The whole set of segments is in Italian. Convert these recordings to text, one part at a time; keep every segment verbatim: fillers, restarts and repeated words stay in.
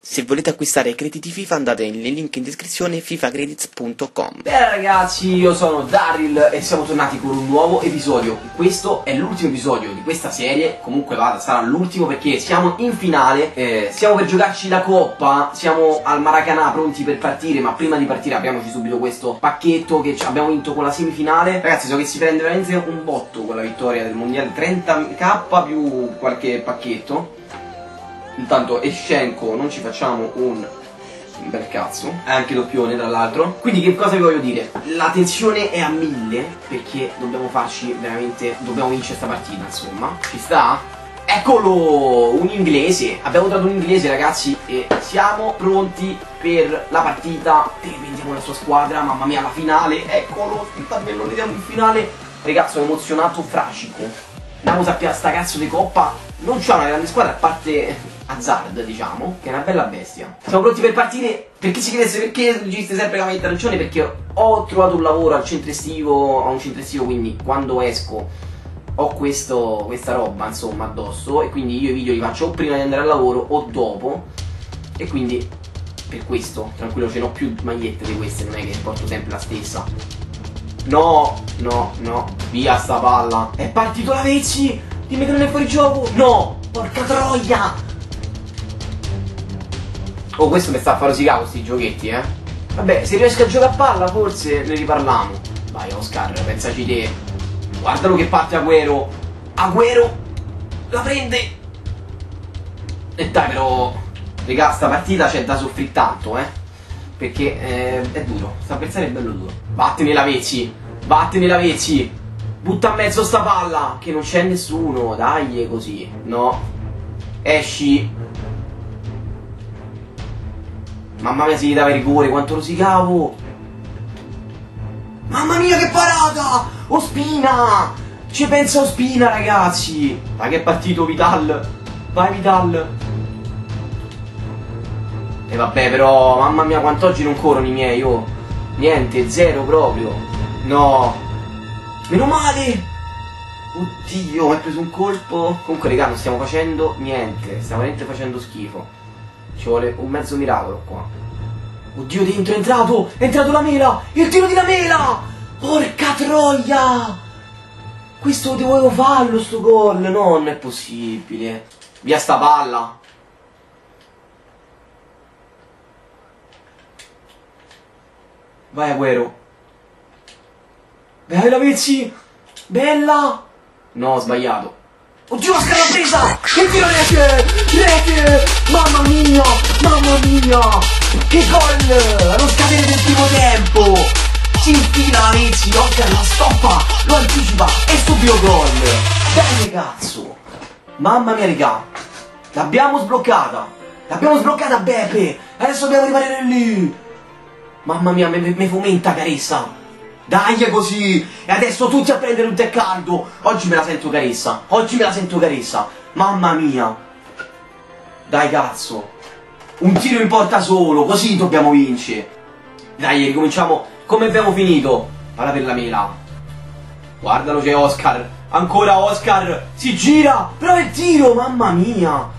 Se volete acquistare crediti FIFA andate nel link in descrizione fifa credits punto com. Bene ragazzi, io sono Daryl e siamo tornati con un nuovo episodio. Questo è l'ultimo episodio di questa serie. Comunque vada, sarà l'ultimo perché siamo in finale, eh, stiamo per giocarci la coppa. Siamo al Maracanã pronti per partire, ma prima di partire apriamoci subito questo pacchetto che abbiamo vinto con la semifinale. Ragazzi, so che si prende veramente un botto con la vittoria del mondiale, trenta k più qualche pacchetto. Intanto Escenco non ci facciamo un, un bel cazzo, è anche doppione tra l'altro. Quindi che cosa vi voglio dire? La tensione è a mille perché dobbiamo farci veramente, dobbiamo vincere sta partita, insomma. Ci sta? Eccolo, un inglese, abbiamo trovato un inglese ragazzi e siamo pronti per la partita. Vediamo la sua squadra, mamma mia la finale, eccolo, il tabellone, vediamo il finale. Ragazzi, sono emozionato fracico. Andiamo a piare sta cazzo di coppa, non c'ha una grande squadra a parte Hazard, diciamo, che è una bella bestia. Siamo pronti per partire. Per chi si chiedesse perché registe sempre la maglietta arancione, perché ho trovato un lavoro al centro estivo, a un centro estivo, quindi quando esco ho questo, questa roba insomma addosso e quindi io i video li faccio o prima di andare al lavoro o dopo e quindi per questo, tranquillo, ce n'ho più magliette di queste, non è che porto sempre la stessa. No, no, no, via sta palla. È partito la Vezzi, dimmi che non è fuori gioco. No, porca troia. Oh, questo mi sta a fare rosicare questi giochetti, eh. Vabbè, se riesco a giocare a palla forse ne riparliamo. Vai Oscar, pensaci te. Guardalo che parte Agüero. Agüero la prende. E dai però, raga, sta partita c'è da soffrire tanto, eh. Perché eh, è duro, sta avversario è bello duro. Vattene la Vezzi, vattene la Vezzi. Butta a mezzo sta palla, che non c'è nessuno, dai così. No, esci. Mamma mia, si gli dava rigore, quanto rosicavo. Mamma mia che parata. Ospina, ci pensa Ospina ragazzi. Dai che è partito Vidal. Vai Vidal. E vabbè però, mamma mia quant'oggi non corrono i miei, oh. Niente, zero proprio. No. Meno male. Oddio, mi ha preso un colpo. Comunque raga, non stiamo facendo niente. Stiamo veramente facendo schifo. Ci vuole un mezzo miracolo qua. Oddio, dentro è entrato. È entrato la mela. Il tiro di la mela. Porca troia. Questo dovevo farlo sto gol. No, non è possibile. Via sta palla. Vai Agüero. Vai la Vezzi. Bella. No, ho sbagliato. Oddio, la scala presa. Che tiro rete. Rete. Mamma mia. Mamma mia. Che gol. Allo scadere del primo tempo. Si infila la Vezzi. Oscar la stoppa. Lo anticipa. E subito gol. Bene cazzo. Mamma mia raga. L'abbiamo sbloccata. L'abbiamo sbloccata Beppe. Adesso dobbiamo rimanere lì. Mamma mia, mi fomenta Caressa. Dai così. E adesso tutti a prendere un tè caldo. Oggi me la sento Caressa. Oggi me la sento Caressa. Mamma mia. Dai cazzo. Un tiro in porta solo. Così dobbiamo vincere. Dai, ricominciamo come abbiamo finito. Palla per la mela. Guardalo, c'è Oscar. Ancora Oscar. Si gira. Prova il tiro. Mamma mia.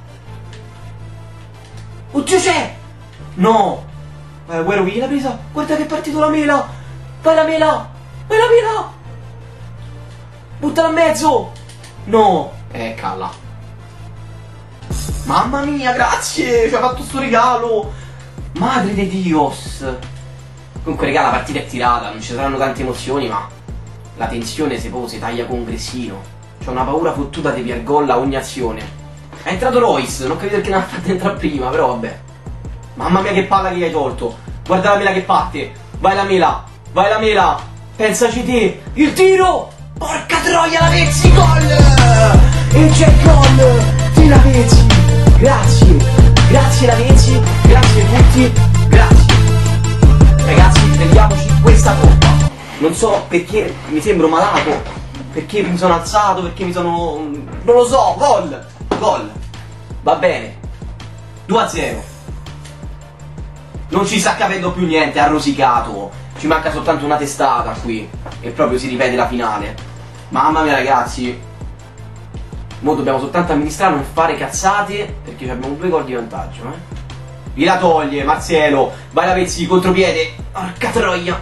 Oddio c'è. No. Vai Agüero, chi l'ha presa? Guarda che è partito la mela. Vai la mela. Vai la mela. Buttala a mezzo. No. Eh, calla. Mamma mia, grazie. Ci ha fatto sto regalo. Madre di Dios. Comunque, raga, la partita è tirata. Non ci saranno tante emozioni, ma la tensione si pose, taglia con Gressino. C'ho una paura fottuta di piar gol a ogni azione. È entrato Royce. Non capito perché non ha fatto entrare prima, però vabbè. Mamma mia che palla che gli hai tolto. Guarda la mela che parte. Vai la mela. Vai la mela. Pensaci te. Il tiro. Porca troia la Vezzi. Gol. E c'è il gol di la Vezzi. Grazie. Grazie la Vezzi. Grazie a tutti. Grazie. Ragazzi, prendiamoci questa coppa. Non so perché mi sembro malato. Perché mi sono alzato. Perché mi sono... non lo so. Gol. Gol. Va bene. due a zero. Non ci sta capendo più niente, ha rosicato. Ci manca soltanto una testata qui. E proprio si ripete la finale. Mamma mia ragazzi. Mo dobbiamo soltanto amministrare, non fare cazzate. Perché abbiamo due gol di vantaggio, eh. gliela toglie, Marcelo, vai la Pezzi, contropiede, porca troia.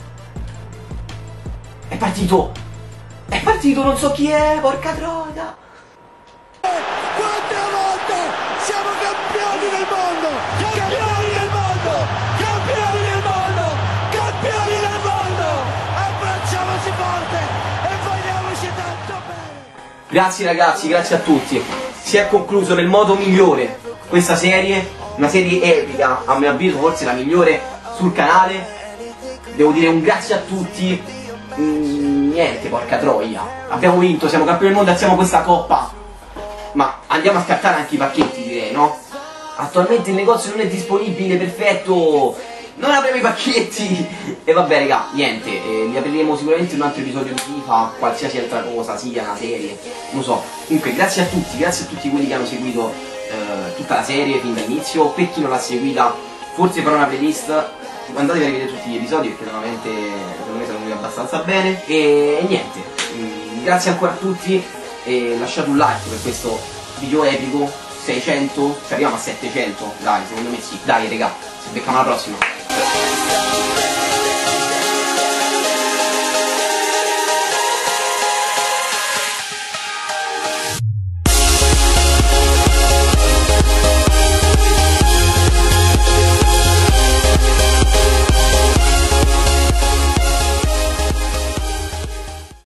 È partito, è partito, non so chi è, porca troia. Quante volte siamo campioni del mondo, campioni del mondo, campioni del mondo, campioni del mondo, abbracciamoci forte e vogliamoci tanto bene. Grazie ragazzi, grazie a tutti. Si è concluso nel modo migliore questa serie, una serie epica, a mio avviso forse la migliore sul canale. Devo dire un grazie a tutti. Mm, niente, porca troia. Abbiamo vinto, siamo campioni del mondo, alziamo questa coppa. Ma andiamo a scattare anche i pacchetti, direi, no? Attualmente il negozio non è disponibile, perfetto. Non avremo i pacchetti. E vabbè raga, niente, eh, li apriremo sicuramente in un altro episodio di FIFA, qualsiasi altra cosa, sia una serie, non so. Comunque grazie a tutti, grazie a tutti quelli che hanno seguito eh, tutta la serie fin dall'inizio. Per chi non l'ha seguita, forse farò una playlist, andatevi a rivedere tutti gli episodi perché veramente secondo me sono venuti abbastanza bene. E, e niente, mm, grazie ancora a tutti e lasciate un like per questo video epico. Seicento, ci arriviamo a settecento, dai, secondo me sì. Dai raga, ci becchiamo alla prossima.